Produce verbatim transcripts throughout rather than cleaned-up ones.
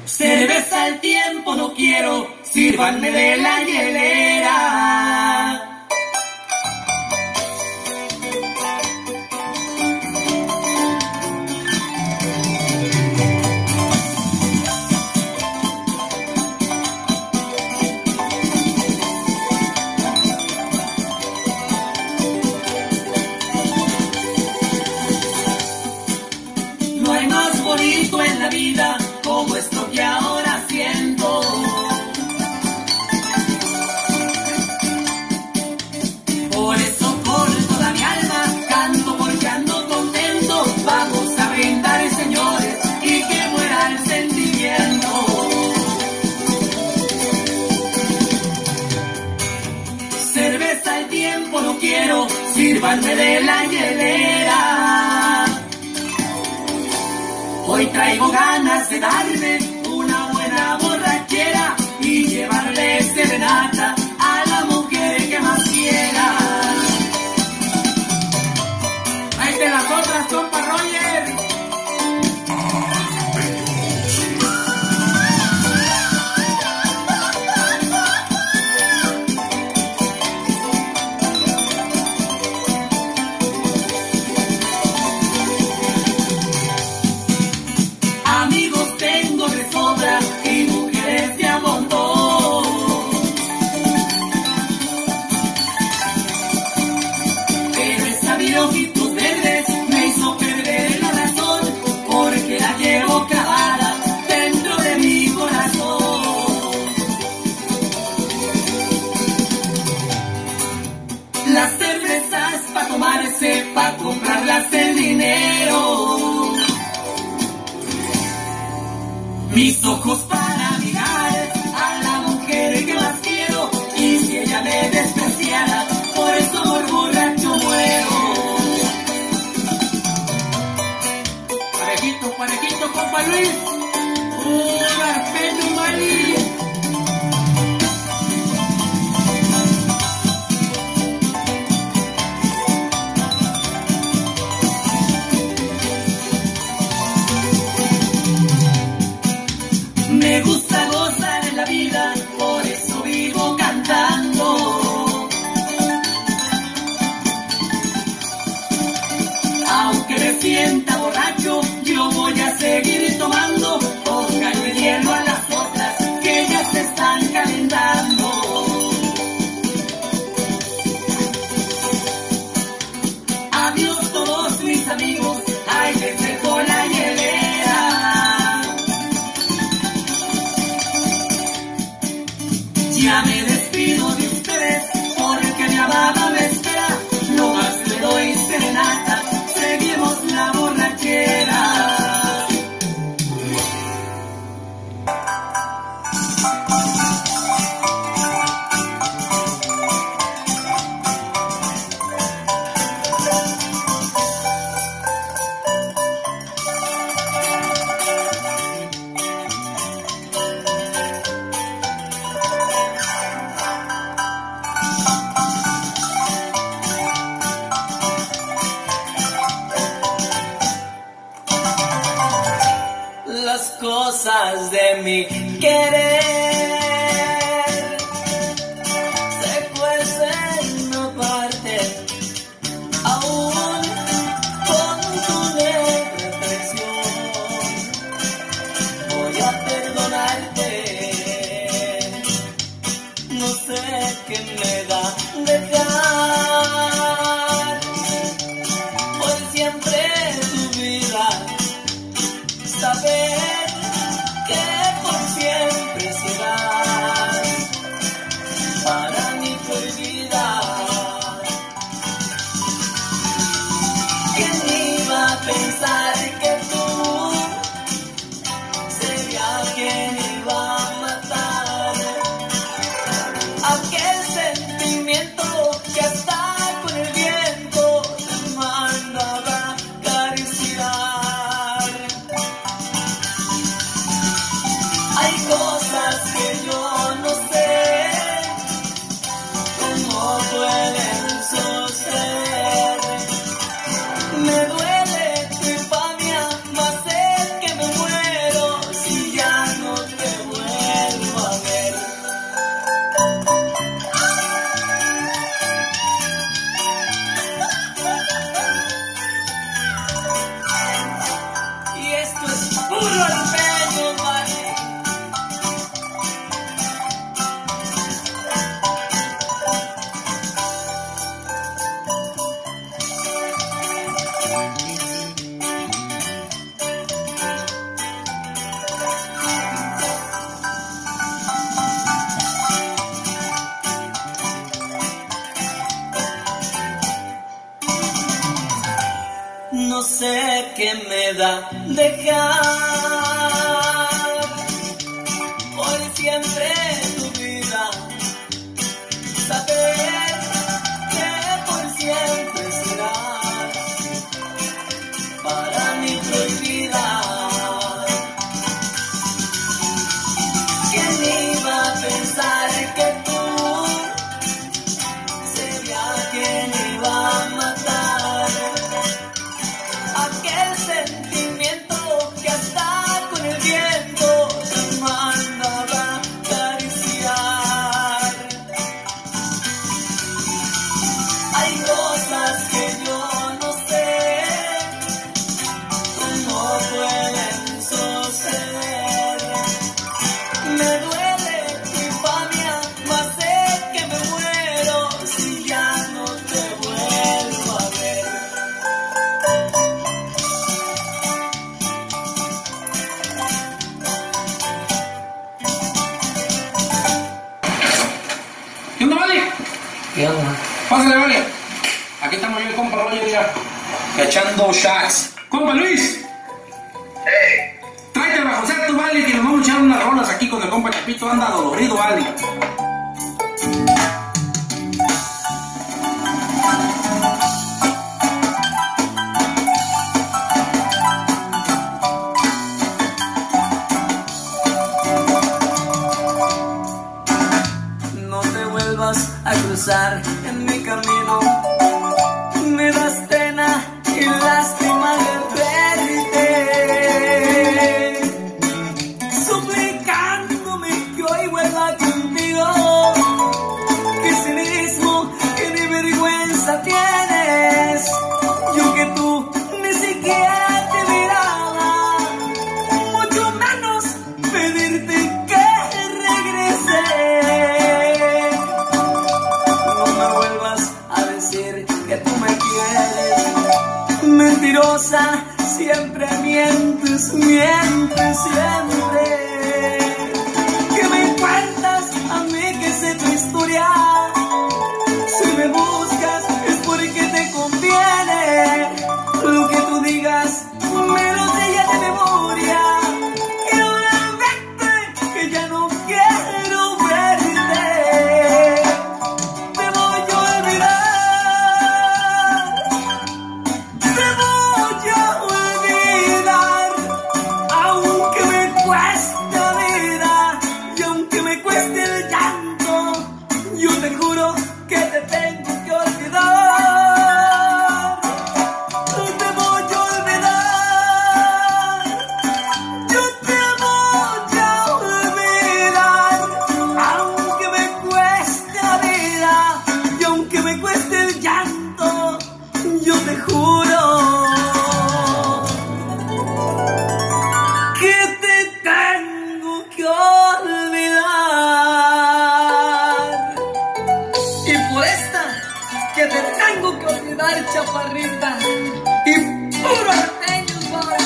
Cerveza al tiempo no quiero, sírvanme de la hielera. No hay más bonito en la vida como esto que ahora siento. Por eso con toda mi alma canto porque ando contento. Vamos a brindar, señores, y que muera el sentimiento. Cerveza al tiempo no quiero, sírvanme de la hielera. Hoy traigo ganas de darme una buena borrachera y llevarle serenata a la mujer que más quiera. Ahí te las otras, compa Roger. Amigos tengo de sobra y mujeres de a montón. Pero esa de ojitos verdes me hizo perder la razón, porque la llevo clavada dentro de mi corazón. Las cervezas pa' tomarse, pa' comprarlas el dinero. Mis ojos para mirar a la mujer que más quiero, y si ella me despreciara, por eso por borracho muero. Parejito, parejito, compa Luis. Un arpeño malí. Me gusta gozar en la vida, por eso vivo cantando. Aunque me sienta borracho, yo voy a seguir tomando. Pónganle hielo a las otras que ya se están calentando. Adiós todos mis amigos, ahí les dejo la hielera. Ya me despido de ustedes porque mi amada me espera. No más le doy serenata, seguimos la borrachera. Las cosas de mi querer se cuecen aparte, aún con tu negra traición. Voy a perdonarte, no sé qué me da dejar por siempre tu vida. Saber que por siempre será pueda dejar por siempre tu vida, saber que por siempre serás para mí prohibida. ¿Quién iba a pensar que tú serías quien iba a matar aquel sentimiento que hasta con el viento te mandaba acariciar? Hay cosas que yo no sé cómo pueden suceder. Me duele tu infamia, mas sé que me muero si ya no te vuelvo a ver. ¿Qué onda, Vale? ¿Qué onda? Pásale, Vale. Aquí estamos yo y el compa Roger, mira, echando shots. Compa Luis. Hey, Tráete el bajo tu Vale, que nos vamos a echar unas rolas aquí con el compa Chapito. Anda dolorido, Vale. No te vuelvas a cruzar en mi camino. Me das pena y lástima de verte, suplicándome que hoy vuelva contigo. Que cinismo, que ni vergüenza tienes. Yo que tú ni siquiera te miraba, mucho menos pedirte que regrese. No me vuelvas a decir que tú me quieres. Mentirosa, siempre mientes, mientes siempre. Que me cuentas a mí que sé tu historia. Si me buscas es porque te conviene. Lo que tú digas me lo sé ya de memoria. Quiero verte, que ya no quiero verte. Te voy a olvidar, te voy a olvidar, aunque me cueste la vida y aunque me cueste el llanto. Yo te juro que te tengo que olvidar. Te voy a olvidar, yo te voy a olvidar, aunque me cueste la vida y aunque me cueste el llanto. Yo te juro que te tengo que olvidar. Y por esta que te tengo que olvidar, chaparrita, y puro arteño, boy.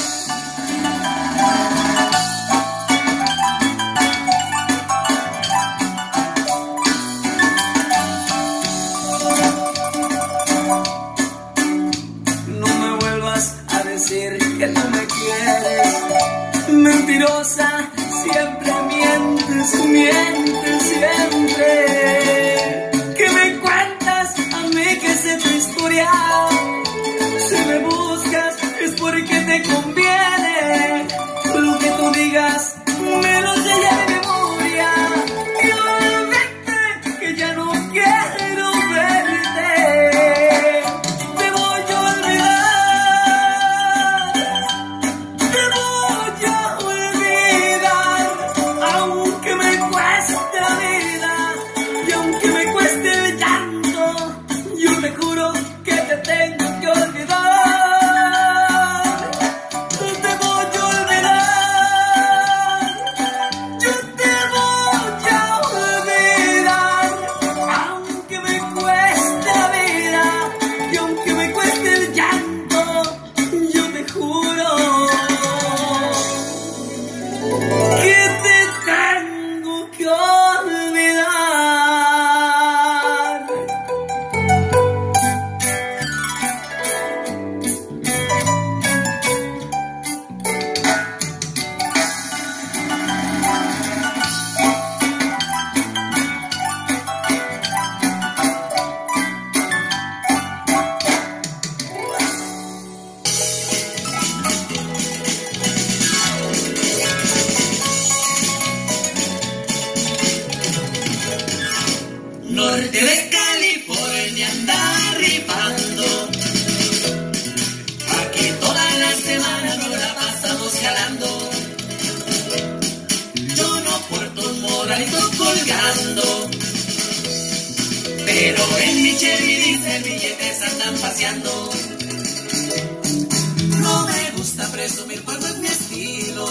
No me vuelvas a decir que tú me quieres. Mentirosa, siempre mientes, mientes siempre. Que me cuentas a mí que sé tu historia. Si me buscas es porque te conviene. Lo que tú digas me lo sé ya de memoria. Quiero verte, que ya no quiero verte. Te voy a olvidar, te voy a olvidar, trabajando. Pero en mi Chevy dice billetes andan paseando. No me gusta presumir, pues no es mi estilo.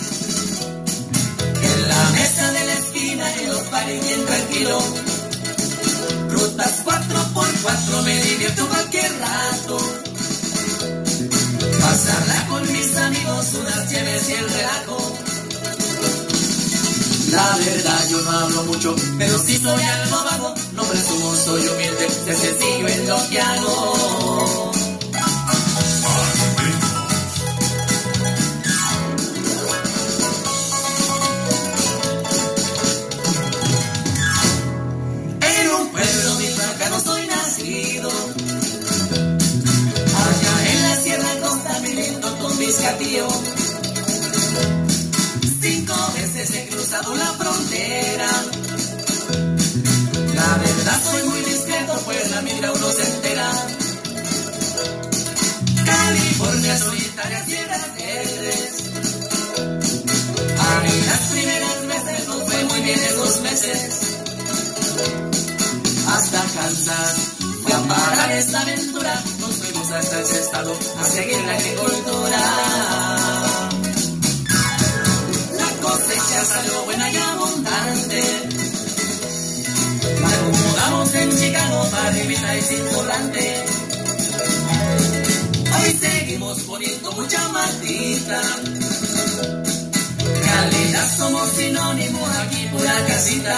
En la mesa de la esquina y los pares bien tranquilo. Rutas cuatro por cuatro me divierto cualquier rato. Pasarla con mis amigos, unas cheves y el relajo. La verdad yo no hablo mucho, pero sí soy algo vago. No presumo, soy humilde, sé sencillo en lo que hago. En un pueblo michoacano soy nacido. Allá en la Sierra Costa, mi lindo Tombiscatío. Cinco veces he cruzado la frontera. La verdad soy muy discreto, pues la migra uno se entera. California solitaria, tierras verdes. A mí las primeras veces no fue muy bien esos meses. Hasta Kansas fui a parar esta aventura. Nos fuimos hasta ese estado a seguir la agricultura. Cosecha salió buena y abundante. La acomodamos en Chicago, barribita y sin sobrante. Hoy seguimos poniendo mucha maldita. Calidad somos sinónimo, aquí pura casita.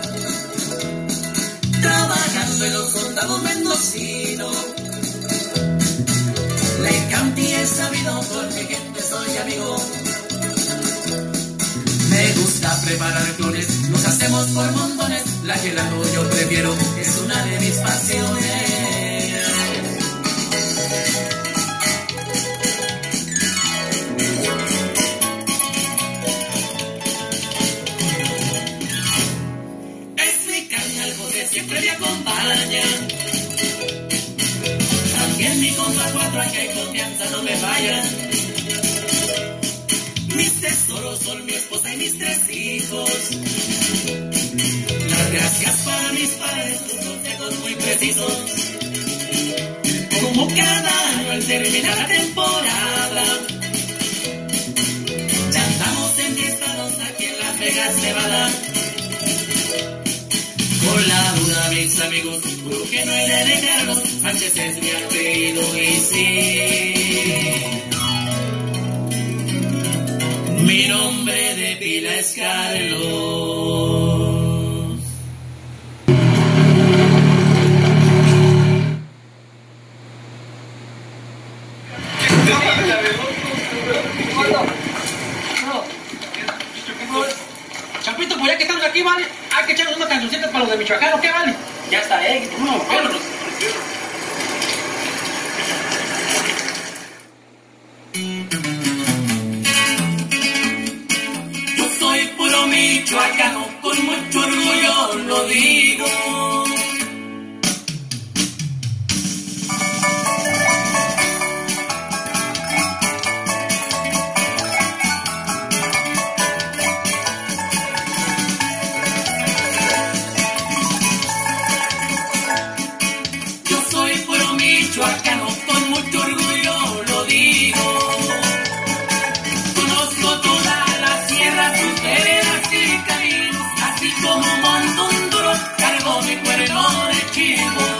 Trabajando en los condados mendocinos. Lake County he sabido, por mi gente soy amigo. Me gusta preparar flores, nos hacemos por montones. La que la hago yo prefiero, es una de mis pasiones. Es mi carnal porque siempre me acompaña. También mi compa cuatro, aquí hay confianza, no me falla. Mis tesoros son mi esposa y mis tres hijos. Las gracias para mis padres, tus consejos muy precisos. Como cada año al terminar la temporada, ya andamos enfiestados aquí en Las Vegas, Nevada. Con la duda, mis amigos, juro que no he de dejarlos. Antes es mi apellido y sí. Mi nombre de pila es Carlos. Champito, pues ya que estamos aquí, ¿vale? Hay que echarnos unas cancioncitas para los de Michoacán, ¿o qué, vale? Ya está, eh. No, vámonos. Michoacano, con mucho orgullo lo digo. Yo soy puro michoacano, con mucho orgullo lo digo. Conozco toda la sierra, sus veredas y caminos, así como monto un duro, cargo mi cuerno de chivo.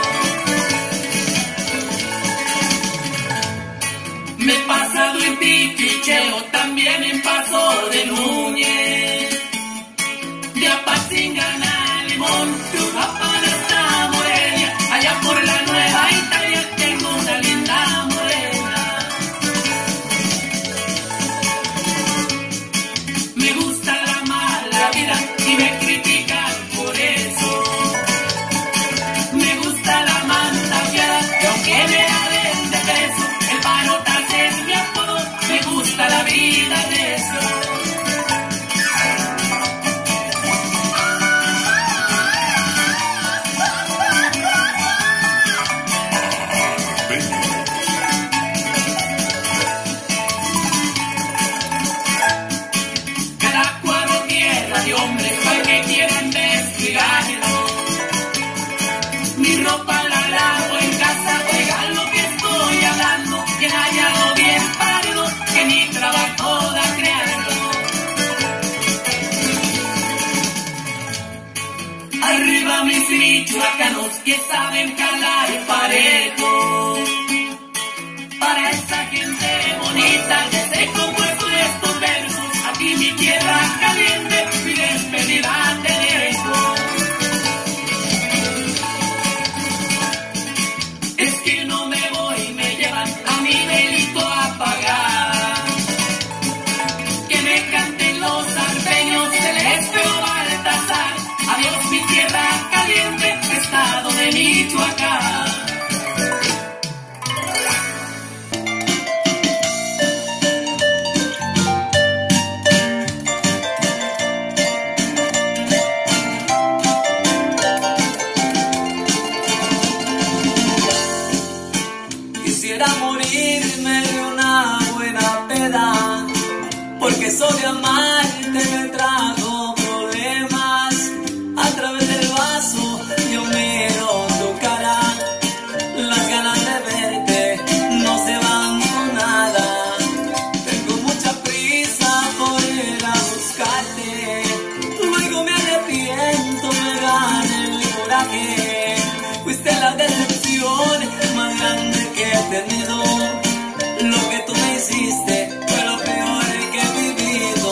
Me he pasado en Pichicheo, también en Paso de Núñez, de Apatzingán, Limón, Uruapan hasta Morelia, allá por la Nueva Italia tengo una linda morena. Me gusta la mala vida y me critican por eso. Me gusta la manta fiada, que aunque me la den de peso, el panotas es mi apodo. Me gusta la vida de eso. michoacanos que saben calar parejo. Para esa gente bonita que se compuesto estos versos, aquí mi tierra caliente, mi despedida te dejo. Es que no me voy, me llevan a mi delito a pagar. Que me canten los arpeños, se les pegó Baltasar. Adiós mi tierra caliente, estado de Michoacán. Quisiera morirme de una buena peda, porque solo amarte me trajo problemas. A través del vaso yo miro tu cara, las ganas de verte no se van con nada. Tengo mucha prisa por ir a buscarte, luego me arrepiento, me gana el coraje. Fuiste la decepción más grande que he tenido. Lo que tú me hiciste fue lo peor que he vivido.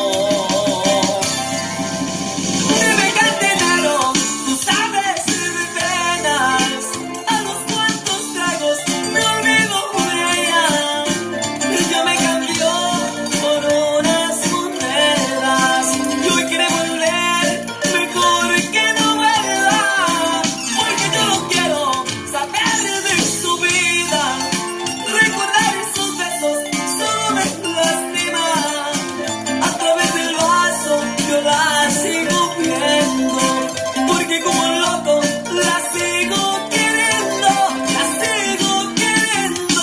Dime cantinero, tú sabes de penas. A los cuantos tragos me olvido de ella. Ella me cambió por unas monedas y hoy quiere volver, mejor que no vuelva. Porque yo no quiero saber de su vida. Recordar esos besos solo me lastima. A través del vaso yo la sigo viendo, porque como un loco la sigo queriendo, la sigo queriendo.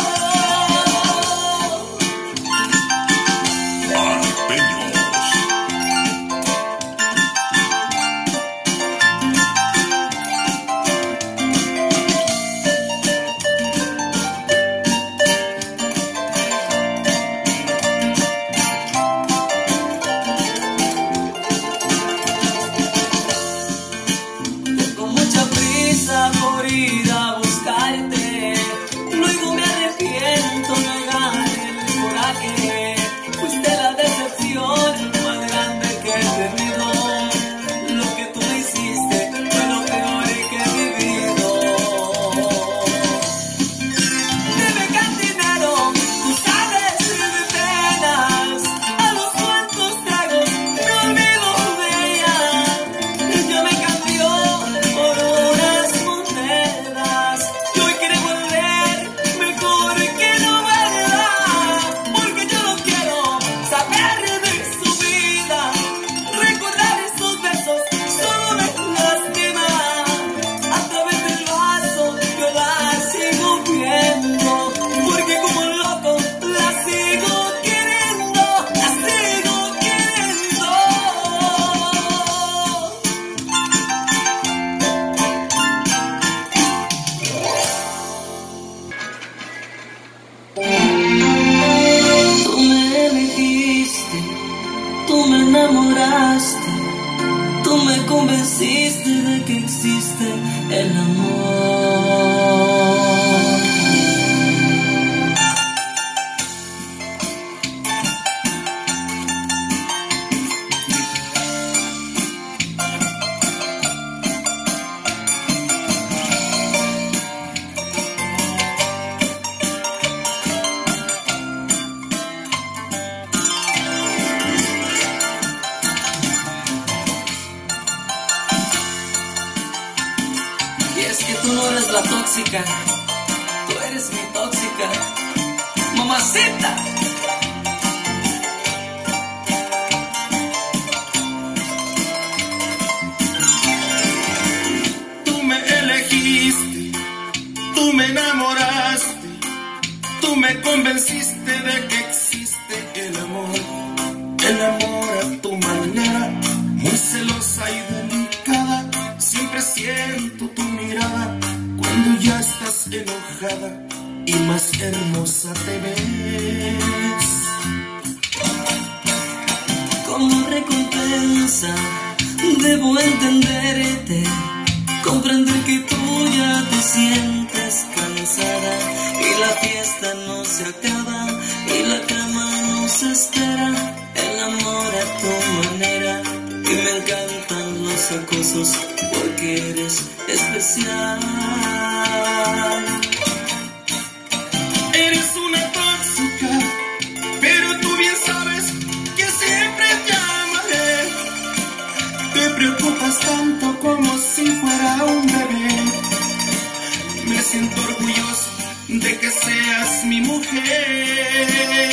Tengo mucha prisa por ir a buscarte, luego me arrepiento, me gana el coraje. Fuiste la decepción más grande que he tenido. Lo que tú me hiciste fue lo peor que he vivido. Dime cantinero, tú sabes de penas. A los cuantos tragos me olvido de ella. Yo me cambió por unas monedas y hoy quiere volver, mejor que no vuelva. Porque yo no quiero saber de su vida. Recordar esos besos solo me lastima. A través del vaso yo la sigo viendo, porque como un loco la sigo queriendo, la sigo queriendo. Tú me elegiste, tú me enamoraste, tú me convenciste de que existe el amor. Y es que tú no eres la tóxica, tú eres mi tóxica, mamacita. Tú me elegiste, tú me enamoraste, tú me convenciste de que existe el amor, el amor a tu manera, muy celosa y delicada. Siempre siento tu mirada cuando ya estás enojada y más hermosa te ves. Como recompensa debo entenderte, comprender que tú ya te sientes cansada y la fiesta no se acaba y la cama nos espera, el amor a tu manera. Y me encantan los acosos porque eres especial. Eres una tóxica, pero tú bien sabes que siempre te amaré. Te preocupas tanto como si fuera un bebé. Me siento orgulloso de que seas mi mujer.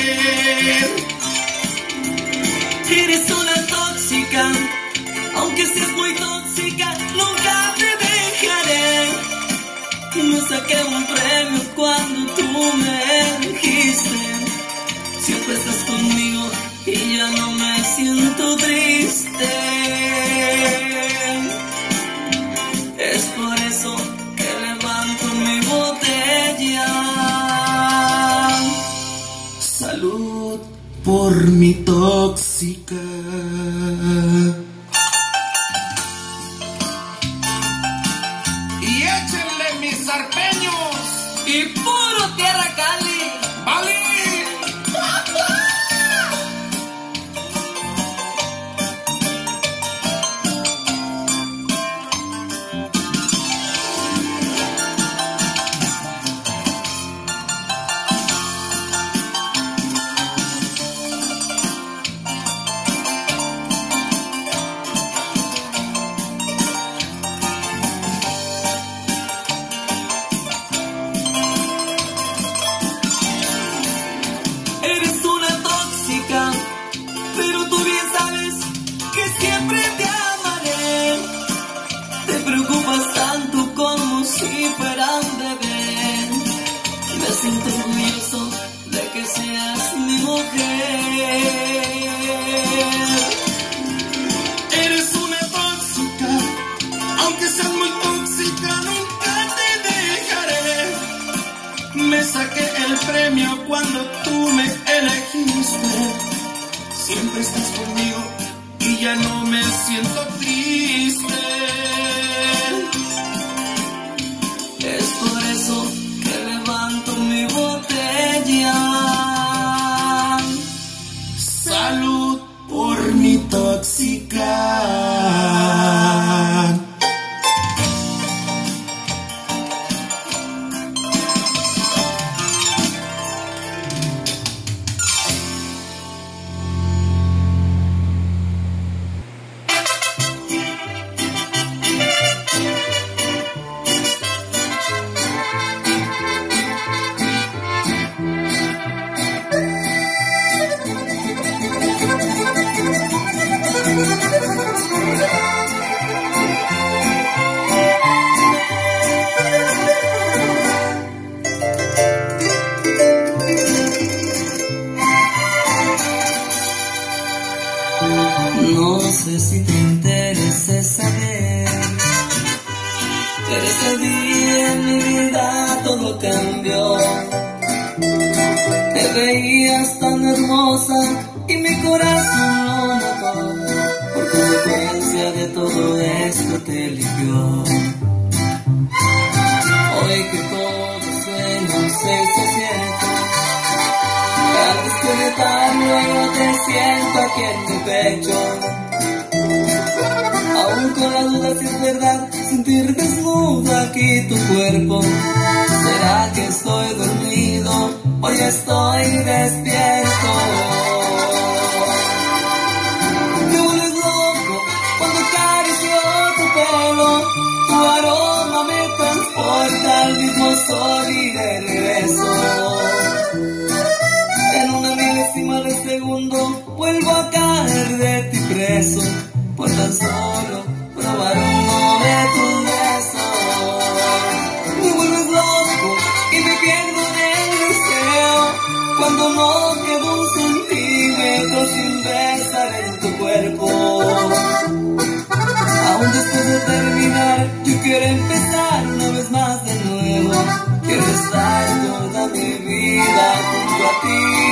Eres una tóxica, aunque seas muy tóxica, nunca te dejaré. Me saqué un premio cuando tú me dijiste, siempre estás conmigo y ya no me siento triste. Es por eso que levanto mi botella. Salud por mi tóxica. Y échenle mis arpeños. Y puro tierra Cali. ¡Vale! Eres una tóxica, pero tú bien sabes que siempre te amaré. Te preocupas tanto como si fuera un bebé. Me siento orgulloso de que seas mi mujer. Eres una tóxica, aunque seas muy tóxica, nunca te dejaré. Me saqué el premio cuando tú me elegiste. Siempre estás conmigo y ya no me siento triste. Es por eso que levanto mi botella. Salud por mi tóxica. No sé si te interesa saber, pero ese día en mi vida todo cambió. Te veías tan hermosa y mi corazón lo notó. Por consecuencia de todo esto te eligió. Hoy que todo sueño se hizo cierto, al desconectar luego te siento aquí en mi pecho. Aún con la duda si es verdad sentir desnuda aquí tu cuerpo. ¿Será que estoy dormido? Hoy estoy despierto. Me vuelves loco cuando acaricio tu pelo. Tu aroma me transporta al mismo sol y de regreso. En una milésima de segundo vuelvo a caer de ti preso, por tan solo probar uno de tus besos. Me vuelves loco y me pierdo en el deseo, cuando no quedo un centímetro sin besar en tu cuerpo. Aún después de terminar, yo quiero empezar una vez más de nuevo. Quiero estar toda mi vida junto a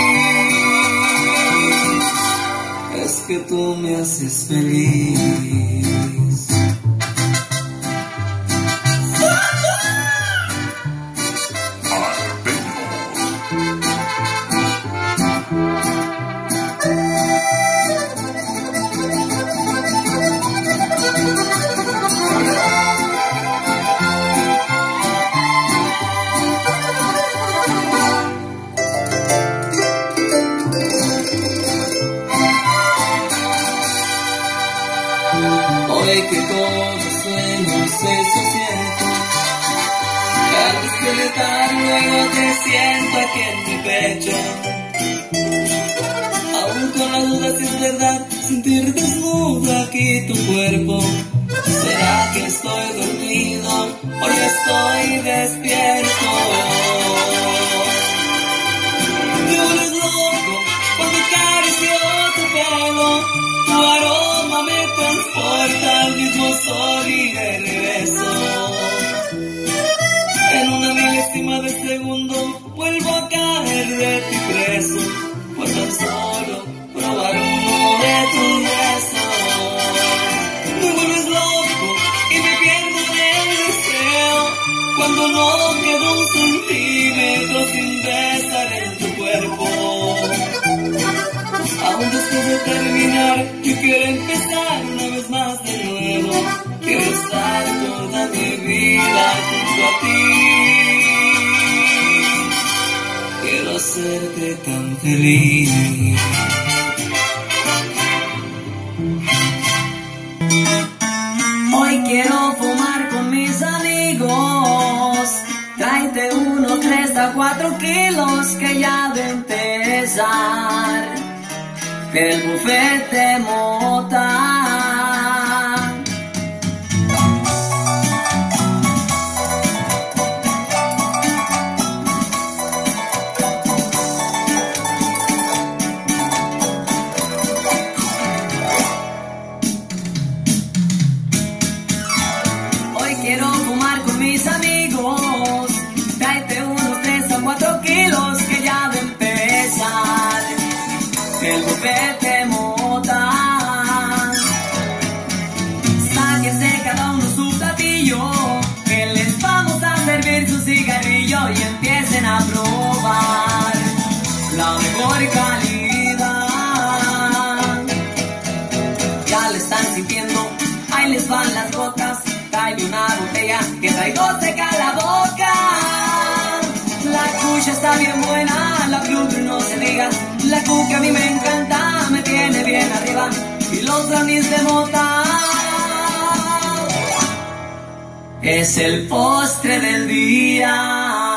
ti. Es que tú me haces feliz. de gritar, luego te siento aquí en mi pecho. Aún con la duda si es verdad sentir desnuda aquí tu cuerpo. ¿Será que estoy dormido o ya estoy despierto? Me vuelves loco cuando acaricio tu pelo, tu aroma me transporta al mismo sol y de regreso. En una milésima de segundo vuelvo a caer de ti preso, por tan solo probar uno de tus besos. Me vuelves loco y me pierdo en el deseo, cuando no queda un centímetro sin besar en tu cuerpo. Aún después de terminar, yo quiero empezar una vez más de nuevo. Quiero estar toda mi vida junto a ti. Quiero hacerte tan feliz. Hoy quiero fumar con mis amigos. Tráete unos tres a cuatro kilos que ya de empezar el buffet de mota. Hoy quiero fumar con mis amigos. Tráete unos tres a cuatro kilos que ya de empezar el buffet de mota. Sáquense cada uno su platillo, que les vamos a servir su cigarrillo y empiecen a probar la mejor calidad. Ya lo están sintiendo, ahí les van las gotas. Trae una botella que traigo seca la boca. La cucha está bien buena, la blue no se diga. La cuca a mí me encanta, me tiene bien arriba. Y los brownies de mota es el postre del día.